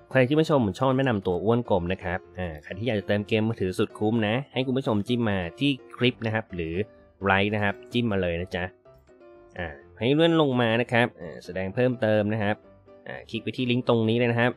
ใครที่มาชมช่องแนะนำตัวอ้วนกลมนะครับใครที่อยากจะเติมเกมมือถือสุดคุ้มนะให้คุณผู้ชมจิ้มมาที่คลิปนะครับหรือไลค์นะครับจิ้มมาเลยนะจ๊ะให้เลื่อนลงมานะครับแสดงเพิ่มเติมนะครับคลิกไปที่ลิงก์ตรงนี้เลยนะครับ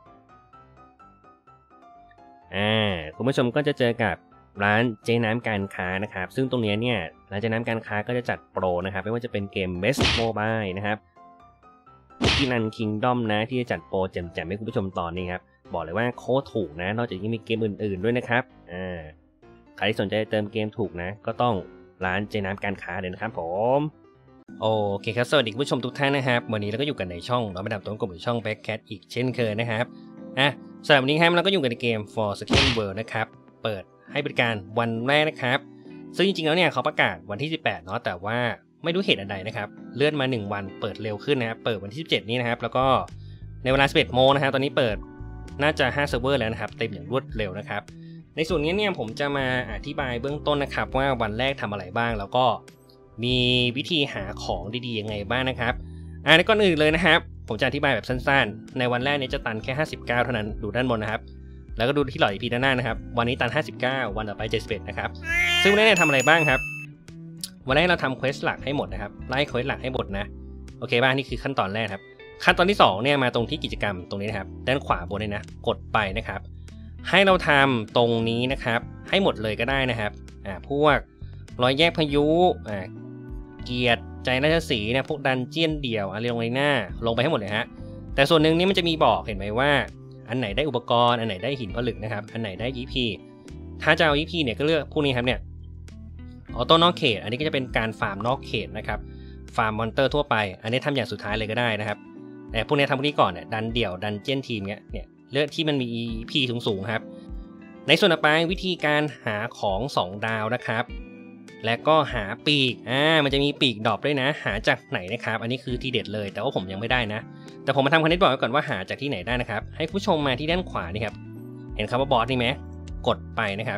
คุณผู้ชมก็จะเจอกับร้านเจ๊น้ำการค้านะครับซึ่งตรงนี้เนี่ยร้านเจ๊น้ำการค้าก็จะจัดโปรนะครับไม่ว่าจะเป็นเกม Best Mobile นะครับที่นันคิงดอมนะที่จะจัดโปรแจมๆให้คุณผู้ชมตอนนี้ครับบอกเลยว่าโคตรถูกนะนอกจากนี้มีเกมอื่นๆด้วยนะครับใครที่สนใจเติมเกมถูกนะก็ต้องร้านเจ๊น้ำการค้าเลยนะครับผมโอเคครับสวัสดีคุณผู้ชมทุกท่านนะครับวันนี้เราก็อยู่กันในช่องเราไปดับต้นกลุ่มช่อง Backcat อีกเช่นเคยนะครับสำหรับวันนี้ครับเราก็อยู่กันในเกม Forsaken World นะครับเปิดให้บริการวันแรกนะครับซึ่งจริงๆแล้วเนี่ยเขาประกาศวันที่18เนาะแต่ว่าไม่รู้เหตุอันใดนะครับเลื่อนมา1วันเปิดเร็วขึ้นนะครับเปิดวันที่17นี้นะครับแล้วก็ในเวลา 11 โมงนะครับตอนนี้เปิดน่าจะ5เซิร์ฟเวอร์แล้วนะครับเต็มอย่างรวดเร็วนะครับในส่วนนี้เนี่ยผมจะมาอธิบายเบื้องต้นนะครับว่าวันแรกทำอะไรบ้างแล้วก็มีวิธีหาของดีๆยังไงบ้างนะครับในก่อนอื่นเลยนะครับผมจะอธิบายแบบสั้นๆในวันแรกนี้จะตันแค่59เท่านั้นดูด้านบนนะครับแล้วก็ดูที่หลอด EP ด้านหน้านะครับวันนี้ตัน59วันต่อไป71นะครับซึ่งวันแรกเนี่ยทำอะไรบ้างครับวันแรกเราทำเควสหลักให้หมดนะครับไล่เควสหลักให้หมดนะโอเคบ้างนี่คือขั้นตอนแรกครับขั้นตอนที่2เนี่ยมาตรงที่กิจกรรมตรงนี้นะครับด้านขวาบนเลยนะกดไปนะครับให้เราทำตรงนี้นะครับให้หมดเลยก็ได้นะครับพวกรอยแยกพายุเกียรติใจราชสีห์นะพวกดันเจียนเดี่ยวอะไรลงในหน้าลงไปให้หมดเลยฮะแต่ส่วนหนึ่งนี่มันจะมีบอกเห็นไหมว่าอันไหนได้อุปกรณ์อันไหนได้หินผลึกนะครับอันไหนได้ EP ถ้าจะเอา EP เนี่ยก็เลือกพวกนี้ครับเนี่ยออโต้นอกเขตอันนี้ก็จะเป็นการฟาร์มนอกเขตนะครับฟาร์มมอนเตอร์ทั่วไปอันนี้ทำอย่างสุดท้ายเลยก็ได้นะครับแต่พวกนี้ทำพวกนี้ก่อนเนี่ยดันเดี่ยวดันเจียนทีมเนี่ยเลือกที่มันมี EP สูงๆครับในส่วนต่อไปวิธีการหาของ2ดาวนะครับและก็หาปีกมันจะมีปีกดรอปด้วยนะหาจากไหนนะครับอันนี้คือทีเด็ดเลยแต่ว่าผมยังไม่ได้นะแต่ผมมาทำคอนเทนต์บอกไว้ก่อนว่าหาจากที่ไหนได้นะครับให้ผู้ชมมาที่ด้านขวานี่ครับเห็นคำว่าบอสนี่ไหมกดไปนะครับ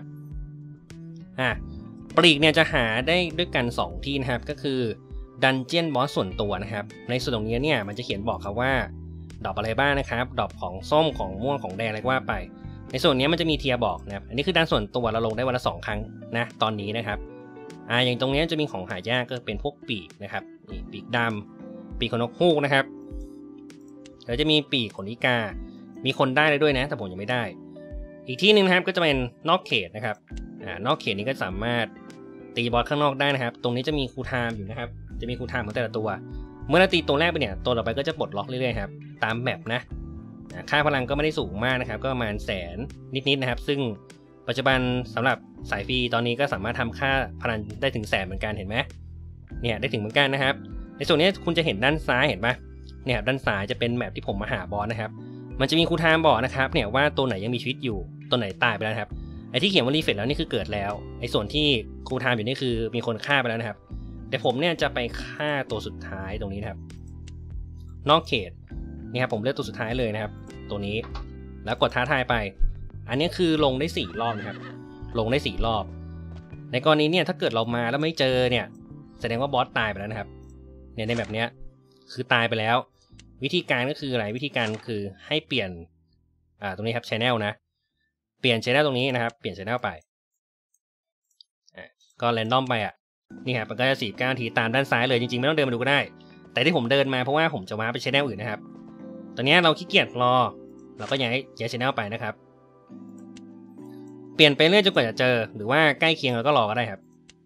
ปีกเนี่ยจะหาได้ด้วยกัน2ที่นะครับก็คือดันเจียนบอสส่วนตัวนะครับในส่วนตรงนี้เนี่ยมันจะเขียนบอกครับว่าดรอปอะไรบ้างนะครับดรอปของส้มของม่วงของแดงอะไรก็ว่าไปในส่วนนี้มันจะมีเทียร์บอกนะครับอันนี้คือดันส่วนตัวเราลงได้วันละ2ครั้งนะตอนนี้นะครับอย่างตรงนี้จะมีของหายากก็เป็นพวกปีกนะครับนี่ปีกดำปีกขนนกฮูกนะครับแล้วจะมีปีกขนอีกามีคนได้เลยด้วยนะแต่ผมยังไม่ได้อีกที่หนึ่งนะครับก็จะเป็นนอกเขตนะครับนอกเขตนี้ก็สามารถตีบอสข้างนอกได้นะครับตรงนี้จะมีคูลไทม์อยู่นะครับจะมีคูลไทม์ของแต่ละตัวเมื่อเราตีตัวแรกไปเนี่ยตัวต่อไปก็จะปลดล็อกเรื่อยๆครับตามแมปนะค่าพลังก็ไม่ได้สูงมากนะครับก็ประมาณแสนนิดๆนะครับซึ่งปัจจุบันสำหรับสายฟรีตอนนี้ก็สามารถทำค่าพลังได้ถึงแสนเหมือนกันเห็นไหมเนี่ยได้ถึงเหมือนกันนะครับในส่วนนี้คุณจะเห็นด้านซ้ายเห็นปะเนี่ยด้านซ้ายจะเป็นแมปที่ผมมาหาบอสนะครับมันจะมีคูลไทม์บอกนะครับเนี่ยว่าตัวไหนยังมีชีวิตอยู่ตัวไหนตายไปแล้วครับไอ้ที่เขียนว่ารีเฟรชแล้วนี่คือเกิดแล้วไอ้ส่วนที่คูลไทม์อยู่นี่คือมีคนฆ่าไปแล้วนะครับแต่ผมเนี่ยจะไปฆ่าตัวสุดท้ายตรงนี้นะครับนอกเขตนี่ครับผมเลือกตัวสุดท้ายเลยนะครับตัวนี้แล้วกดท้าทายไปอันนี้คือลงได้4รอบนะครับลงได้4รอบในกรณีเนี่ยถ้าเกิดเรามาแล้วไม่เจอเนี่ยแสดงว่าบอสตายไปแล้วนะครับเนี่ยในแบบเนี้ยคือตายไปแล้ววิธีการก็คืออะไรวิธีการคือให้เปลี่ยนตรงนี้ครับ channel นะเปลี่ยน channel ตรงนี้นะครับเปลี่ยน channel ไปก็แรนดอมไปนี่ครับมันก็จะ49 นาทีตามด้านซ้ายเลยจริงๆไม่ต้องเดินมาดูก็ได้แต่ที่ผมเดินมาเพราะว่าผมจะว้าไป channel อื่นนะครับตอนนี้เราขี้เกียจรอเราก็ย้าย channel ไปนะครับเปลี่ยนไปเรื่อยจนกว่าจะเจอหรือว่าใกล้เคียงเราก็รอก็ได้ครับ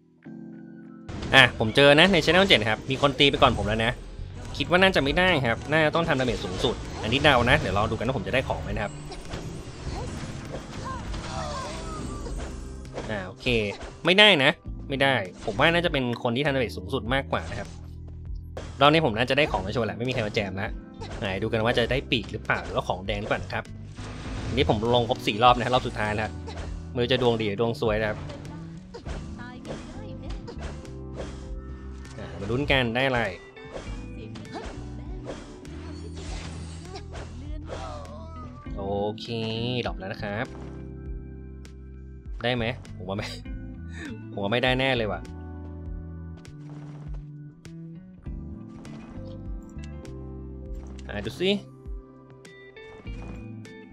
ผมเจอนะใน channel 7ครับมีคนตีไปก่อนผมแล้วนะคิดว่าน่าจะไม่ได้ครับน่าจะต้องทำดาเมจสูงสุดอันนี้เดานะเดี๋ยวรอดูกันว่าผมจะได้ของไหมนะครับโอเคไม่ได้นะไม่ได้ผมว่าน่าจะเป็นคนที่ทำดาเมจสูงสุดมากกว่านะครับรอบนี้ผมน่าจะได้ของมาโชว์แหละไม่มีใครมาแจมแล้วดูกันว่าจะได้ปีกหรือเปล่าหรือว่าของแดงหรือเปล่าครับนี่ผมลงครบ4รอบนะรอบสุดท้ายแล้วมือจะดวงดีหรือดวงสวยนะครับมาลุ้นกันได้อะไรโอเคดรอปแล้วนะครับได้ไหมผมว่าไม่ได้แน่เลยว่ะดูสิ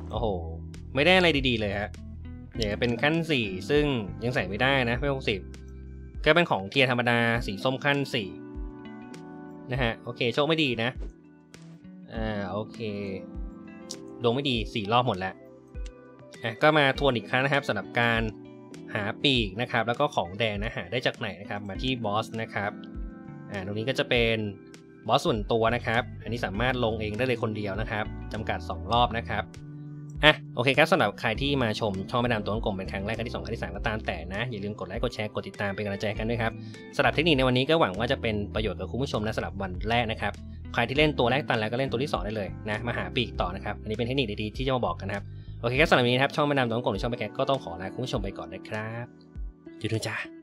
โอ้โหไม่ได้อะไรดีๆเลยฮะเดี๋ยวเป็นขั้น4ซึ่งยังใส่ไม่ได้นะไม่60ก็เป็นของเทียร์ธรรมดาสีส้มขั้น4นะฮะโอเคโชคไม่ดีนะโอเคดวงไม่ดี4รอบหมดแล้วก็มาทวนอีกครั้งนะครับสำหรับการหาปีกนะครับแล้วก็ของแดงนะหาได้จากไหนนะครับมาที่บอสนะครับตรงนี้ก็จะเป็นบอสส่วนตัวนะครับอันนี้สามารถลงเองได้เลยคนเดียวนะครับจำกัด2รอบนะครับโอเคครับสำหรับใครที่มาชมช่องแม่ดำตัวกลมเป็นครั้งแรกครั้งที่2ครั้งที่3ก็ตามแต่นะอย่าลืมกดไลค์กดแชร์กดติดตามเป็นกำลังใจกันด้วยครับสำหรับเทคนิคในวันนี้ก็หวังว่าจะเป็นประโยชน์กับคุณผู้ชมนะสำหรับวันแรกนะครับใครที่เล่นตัวแรกตันแล้วก็เล่นตัวที่2ได้เลยนะมาหาปีกต่อนะครับอันนี้เป็นเทคนิคดีๆที่จะมาบอกกันครับโอเคครับสำหรับวันนี้นะครับช่องแม่ดำตัวกลมหรือช่องแม่แกก็ต้องขอลาคุณผู้ชมไปก่อนนะครับจุดจ้า